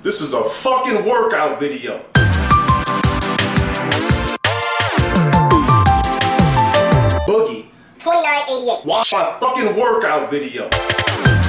This is a fucking workout video. Boogie. 2988. Watch my fucking workout video.